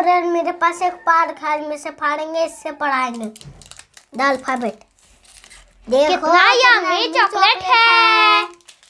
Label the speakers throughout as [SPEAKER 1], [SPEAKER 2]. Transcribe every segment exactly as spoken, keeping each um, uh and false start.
[SPEAKER 1] Friend, मेरे पास एक park है, में से फाड़ेंगे, इससे पढ़ाएंगे द अल्फाबेट। देखो
[SPEAKER 2] कितना यम्मी चॉकलेट है।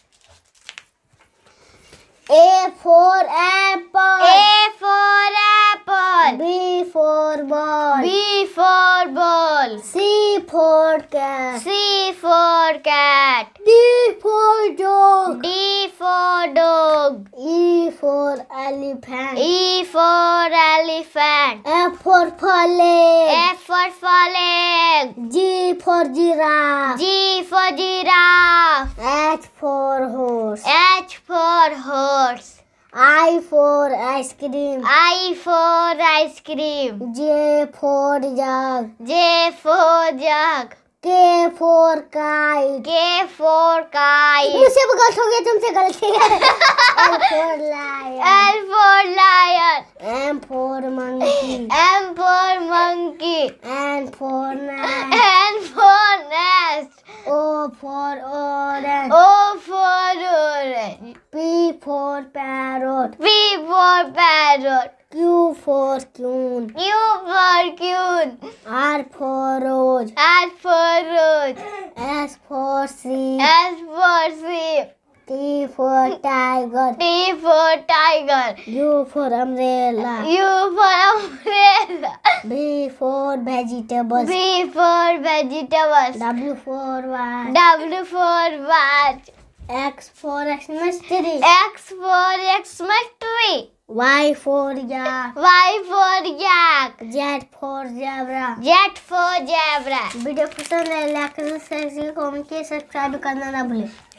[SPEAKER 1] A for apple.
[SPEAKER 2] A for apple.
[SPEAKER 1] B for ball.
[SPEAKER 2] B for ball.
[SPEAKER 1] C for cat.
[SPEAKER 2] C for cat.
[SPEAKER 1] D for dog.
[SPEAKER 2] D for dog.
[SPEAKER 1] E for elephant.
[SPEAKER 2] E for elephant.
[SPEAKER 1] F for flag.
[SPEAKER 2] F for flag.
[SPEAKER 1] G for giraffe.
[SPEAKER 2] G for giraffe.
[SPEAKER 1] H for horse.
[SPEAKER 2] H for horse.
[SPEAKER 1] I for ice cream.
[SPEAKER 2] I for ice cream.
[SPEAKER 1] J for jug.
[SPEAKER 2] J for jug.
[SPEAKER 1] K for kite.
[SPEAKER 2] K for kite.
[SPEAKER 1] मुझसे भी गलत हो गया, तुमसे गलती है। L for lion.
[SPEAKER 2] L for lion.
[SPEAKER 1] M for monkey.
[SPEAKER 2] M for monkey.
[SPEAKER 1] N for nest.
[SPEAKER 2] N for nest.
[SPEAKER 1] O for orange.
[SPEAKER 2] O for orange.
[SPEAKER 1] P for parrot.
[SPEAKER 2] P for parrot.
[SPEAKER 1] Q for queen.
[SPEAKER 2] Q for queen.
[SPEAKER 1] R for rose.
[SPEAKER 2] R for rose.
[SPEAKER 1] S for sheep.
[SPEAKER 2] S for sheep.
[SPEAKER 1] T for tiger.
[SPEAKER 2] T for tiger.
[SPEAKER 1] U for umbrella.
[SPEAKER 2] U for umbrella.
[SPEAKER 1] V for vegetables.
[SPEAKER 2] V for vegetables.
[SPEAKER 1] W for watch.
[SPEAKER 2] W for watch.
[SPEAKER 1] X for Xmas tree.
[SPEAKER 2] X for Xmas tree.
[SPEAKER 1] Y for yak.
[SPEAKER 2] Y for yak.
[SPEAKER 1] Z for zebra.
[SPEAKER 2] Z for zebra.
[SPEAKER 1] वीडियो पसंद है, like करें, share करें, comment करें, subscribe करना ना भूलें।